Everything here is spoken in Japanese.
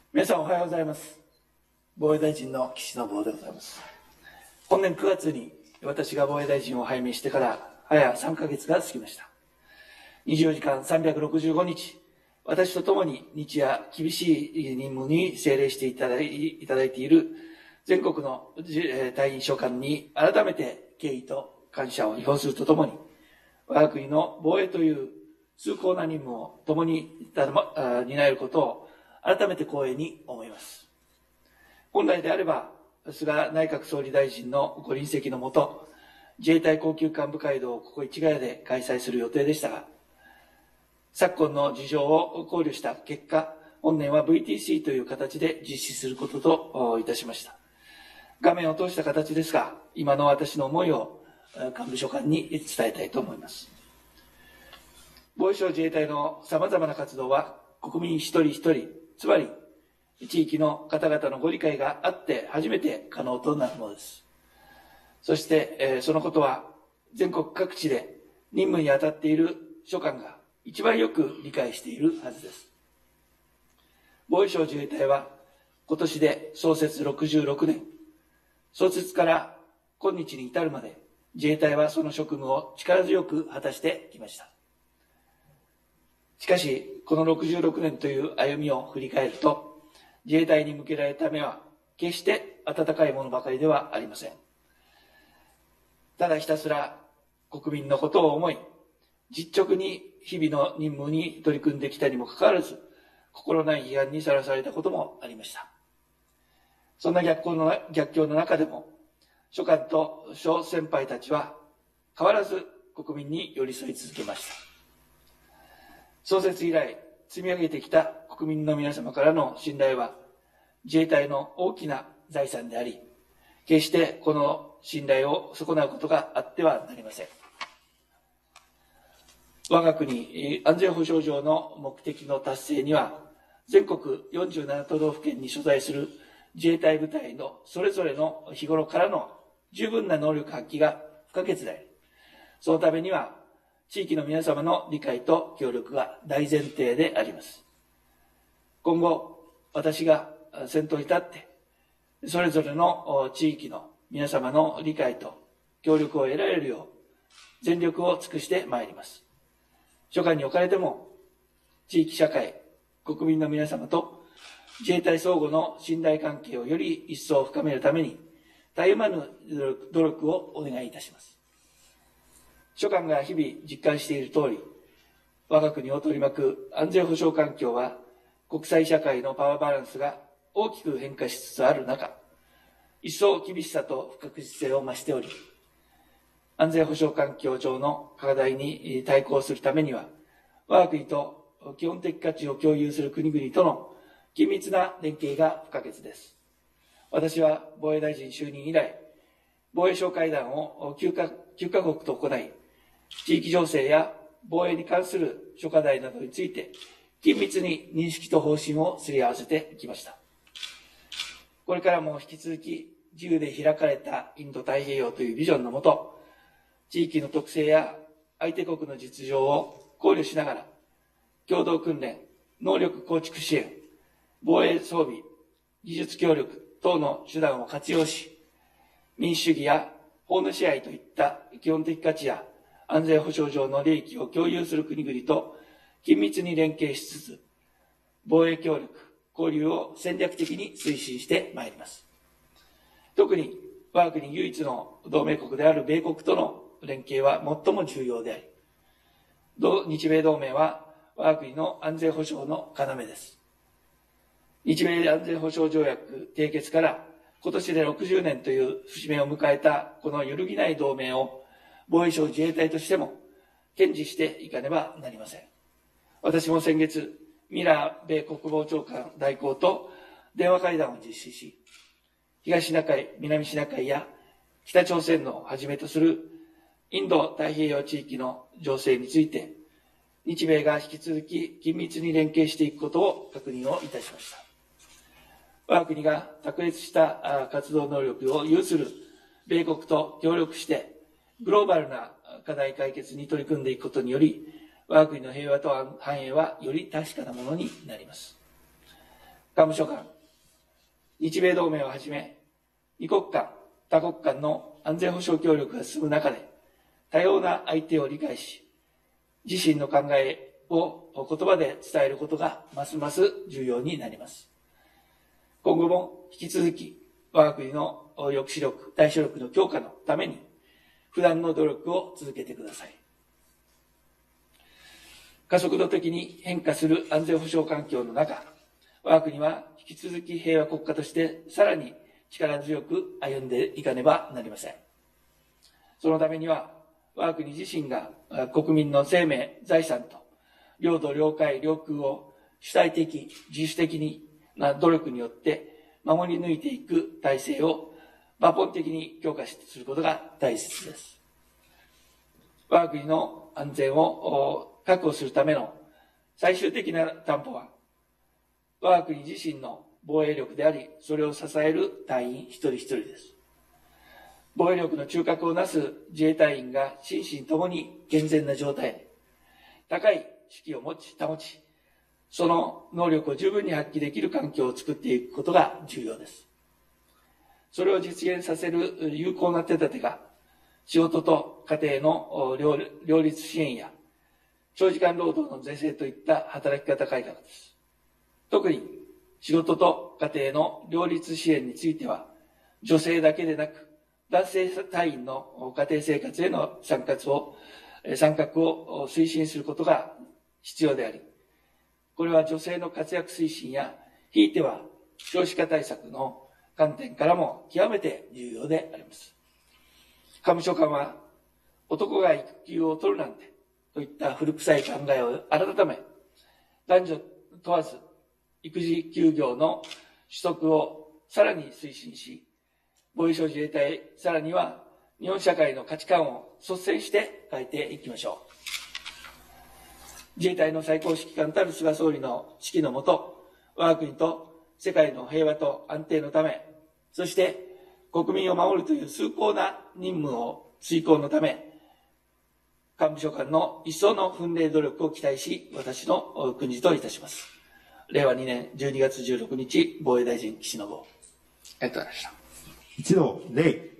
皆さんおはようございます。防衛大臣の岸信夫でございます。本年9月に私が防衛大臣を拝命してから早3ヶ月が過ぎました。24時間365日、私と共に日夜厳しい任務に精励していただいている全国の隊員諸官に改めて敬意と感謝を表するとともに、我が国の防衛という崇高な任務を共に担えることを改めて光栄に思います。本来であれば、菅内閣総理大臣のご臨席のもと、自衛隊高級幹部会同をここ市ヶ谷で開催する予定でしたが、昨今の事情を考慮した結果、本年は VTC という形で実施することといたしました。画面を通した形ですが、今の私の思いを幹部諸官に伝えたいと思います。防衛省自衛隊のさまざまな活動は、国民一人一人、つまり地域の方々のご理解があって初めて可能となるものです。そして、そのことは全国各地で任務に当たっている諸官が一番よく理解しているはずです。防衛省自衛隊は今年で創設66年、創設から今日に至るまで自衛隊はその職務を力強く果たしてきました。しかし、この66年という歩みを振り返ると、自衛隊に向けられた目は決して温かいものばかりではありません。ただひたすら国民のことを思い、実直に日々の任務に取り組んできたにもかかわらず、心ない批判にさらされたこともありました。そんな逆境の中でも、諸官と諸先輩たちは変わらず国民に寄り添い続けました。創設以来、積み上げてきた国民の皆様からの信頼は、自衛隊の大きな財産であり、決してこの信頼を損なうことがあってはなりません。我が国安全保障上の目的の達成には、全国47都道府県に所在する自衛隊部隊のそれぞれの日頃からの十分な能力発揮が不可欠であり、そのためには地域の皆様の理解と協力が大前提であります。今後、私が先頭に立って、それぞれの地域の皆様の理解と協力を得られるよう、全力を尽くしてまいります。諸官におかれても、地域社会、国民の皆様と自衛隊相互の信頼関係をより一層深めるために、たゆまぬ努力をお願いいたします。諸官が日々実感している通り、我が国を取り巻く安全保障環境は、国際社会のパワーバランスが大きく変化しつつある中、一層厳しさと不確実性を増しており、安全保障環境上の課題に対抗するためには、我が国と基本的価値を共有する国々との緊密な連携が不可欠です。私は防衛大臣就任以来、防衛省会談を9カ国と行い、地域情勢や防衛に関する諸課題などについて、緊密に認識と方針をすり合わせてきました。これからも引き続き、自由で開かれたインド太平洋というビジョンのもと、地域の特性や相手国の実情を考慮しながら、共同訓練、能力構築支援、防衛装備、技術協力等の手段を活用し、民主主義や法の支配といった基本的価値や安全保障上の利益を共有する国々と緊密に連携しつつ、防衛協力、交流を戦略的に推進してまいります。特に我が国唯一の同盟国である米国との連携は最も重要であり、日米同盟は我が国の安全保障の要です。日米安全保障条約締結から今年で60年という節目を迎えたこの揺るぎない同盟を防衛省自衛隊としても堅持していかねばなりません。私も先月、ミラー米国防長官代行と電話会談を実施し、東シナ海、南シナ海や北朝鮮のはじめとするインド太平洋地域の情勢について、日米が引き続き緊密に連携していくことを確認をいたしました。我が国が卓越した活動能力を有する米国と協力して、グローバルな課題解決に取り組んでいくことにより、我が国の平和と繁栄はより確かなものになります。 官務所間、日米同盟をはじめ、二国間、多国間の安全保障協力が進む中で、多様な相手を理解し、自身の考えを言葉で伝えることがますます重要になります。今後も引き続き、我が国の抑止力、対処力の強化のために、不断の努力を続けてください。加速度的に変化する安全保障環境の中、我が国は引き続き平和国家としてさらに力強く歩んでいかねばなりません。そのためには、我が国自身が国民の生命、財産と領土、領海、領空を主体的、自主的な努力によって守り抜いていく体制を抜本的に強化することが大切です。我が国の安全を確保するための最終的な担保は、我が国自身の防衛力であり、それを支える隊員一人一人です。防衛力の中核をなす自衛隊員が心身ともに健全な状態、高い士気を保ち、その能力を十分に発揮できる環境を作っていくことが重要です。それを実現させる有効な手立てが、仕事と家庭の両立支援や、長時間労働の是正といった働き方改革です。特に仕事と家庭の両立支援については、女性だけでなく、男性隊員の家庭生活への参画を推進することが必要であり、これは女性の活躍推進や、ひいては少子化対策の観点からも極めて重要であります。官務所間は、男が育休を取るなんてといった古臭い考えを改め、男女問わず育児休業の取得をさらに推進し、防衛省自衛隊、さらには日本社会の価値観を率先して変えていきましょう。自衛隊の最高指揮官たる菅総理の指揮のもと、我が国と世界の平和と安定のため、そして国民を守るという崇高な任務を遂行のため、官務所間の一層の奮励努力を期待し、私の訓示といたします。令和2年12月16日、防衛大臣、岸信夫。ありがとうございました。 一同礼。